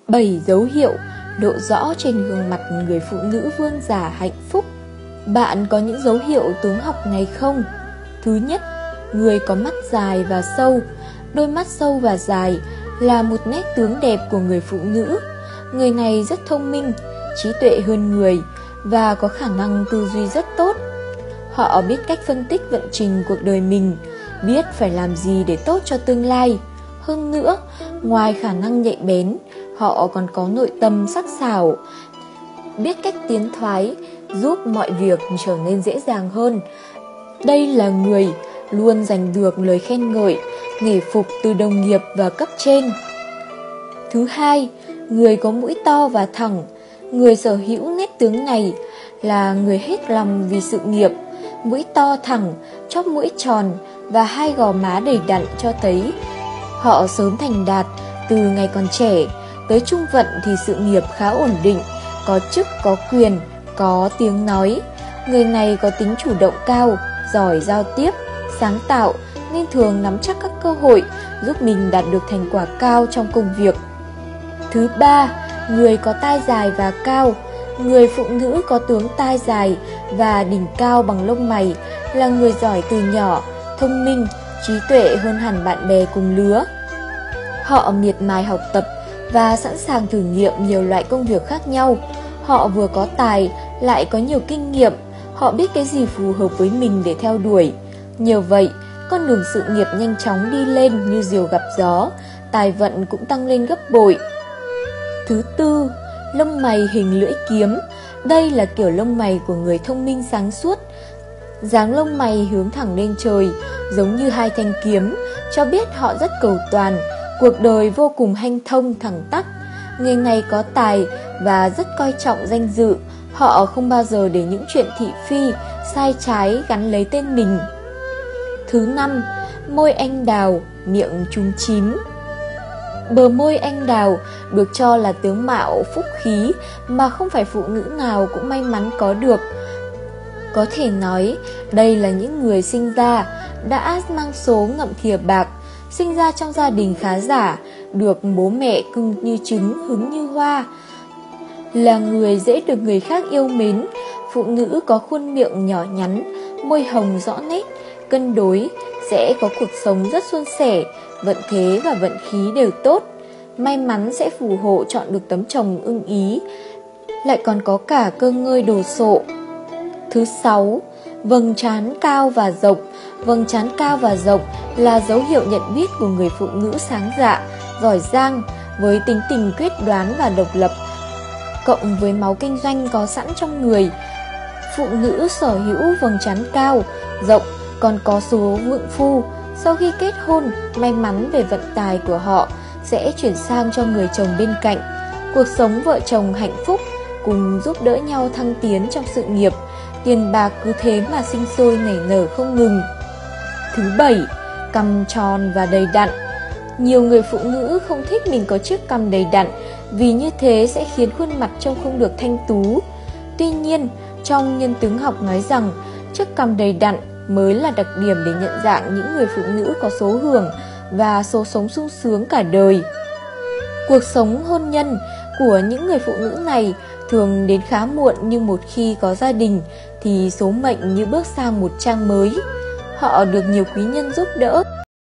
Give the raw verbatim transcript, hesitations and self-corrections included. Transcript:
bảy dấu hiệu lộ rõ trên gương mặt người phụ nữ vương giả hạnh phúc. Bạn có những dấu hiệu tướng học này không? Thứ nhất, người có mắt dài và sâu. Đôi mắt sâu và dài là một nét tướng đẹp của người phụ nữ. Người này rất thông minh, trí tuệ hơn người và có khả năng tư duy rất tốt. Họ biết cách phân tích vận trình cuộc đời mình, biết phải làm gì để tốt cho tương lai. Hơn nữa, ngoài khả năng nhạy bén, họ còn có nội tâm sắc sảo, biết cách tiến thoái, giúp mọi việc trở nên dễ dàng hơn. Đây là người luôn giành được lời khen ngợi, nể phục từ đồng nghiệp và cấp trên. Thứ hai, người có mũi to và thẳng. Người sở hữu nét tướng này là người hết lòng vì sự nghiệp. Mũi to thẳng, chóp mũi tròn và hai gò má đầy đặn cho thấy họ sớm thành đạt từ ngày còn trẻ. Tới trung vận thì sự nghiệp khá ổn định, có chức, có quyền, có tiếng nói. Người này có tính chủ động cao, giỏi giao tiếp, sáng tạo nên thường nắm chắc các cơ hội giúp mình đạt được thành quả cao trong công việc. Thứ ba, người có tai dài và cao. Người phụ nữ có tướng tai dài và đỉnh cao bằng lông mày là người giỏi từ nhỏ, thông minh, trí tuệ hơn hẳn bạn bè cùng lứa. Họ miệt mài học tập và sẵn sàng thử nghiệm nhiều loại công việc khác nhau. Họ vừa có tài lại có nhiều kinh nghiệm. Họ biết cái gì phù hợp với mình để theo đuổi. Nhờ vậy, con đường sự nghiệp nhanh chóng đi lên như diều gặp gió, tài vận cũng tăng lên gấp bội. Thứ tư, lông mày hình lưỡi kiếm. Đây là kiểu lông mày của người thông minh sáng suốt. Dáng lông mày hướng thẳng lên trời, giống như hai thanh kiếm, cho biết họ rất cầu toàn, cuộc đời vô cùng hanh thông thẳng tắp. Người này có tài và rất coi trọng danh dự. Họ không bao giờ để những chuyện thị phi, sai trái gắn lấy tên mình. Thứ năm, môi anh đào, miệng trúng chím. Bờ môi anh đào được cho là tướng mạo phúc khí mà không phải phụ nữ nào cũng may mắn có được. Có thể nói đây là những người sinh ra đã mang số ngậm thìa bạc, sinh ra trong gia đình khá giả, được bố mẹ cưng như trứng, hứng như hoa, là người dễ được người khác yêu mến. Phụ nữ có khuôn miệng nhỏ nhắn, môi hồng rõ nét, cân đối, sẽ có cuộc sống rất suôn sẻ, vận thế và vận khí đều tốt. May mắn sẽ phù hộ chọn được tấm chồng ưng ý, lại còn có cả cơ ngơi đồ sộ. Thứ sáu, vầng trán cao và rộng. Vầng trán cao và rộng là dấu hiệu nhận biết của người phụ nữ sáng dạ, giỏi giang, với tính tình quyết đoán và độc lập, cộng với máu kinh doanh có sẵn trong người. Phụ nữ sở hữu vầng trán cao, rộng còn có số vượng phu. Sau khi kết hôn, may mắn về vận tài của họ sẽ chuyển sang cho người chồng bên cạnh. Cuộc sống vợ chồng hạnh phúc, cùng giúp đỡ nhau thăng tiến trong sự nghiệp. Tiền bạc cứ thế mà sinh sôi nảy nở không ngừng. Thứ bảy, cằm tròn và đầy đặn. Nhiều người phụ nữ không thích mình có chiếc cằm đầy đặn, vì như thế sẽ khiến khuôn mặt trông không được thanh tú. Tuy nhiên, trong nhân tướng học nói rằng chiếc cằm đầy đặn mới là đặc điểm để nhận dạng những người phụ nữ có số hưởng và số sống sung sướng cả đời. Cuộc sống hôn nhân của những người phụ nữ này thường đến khá muộn, nhưng một khi có gia đình thì số mệnh như bước sang một trang mới. Họ được nhiều quý nhân giúp đỡ.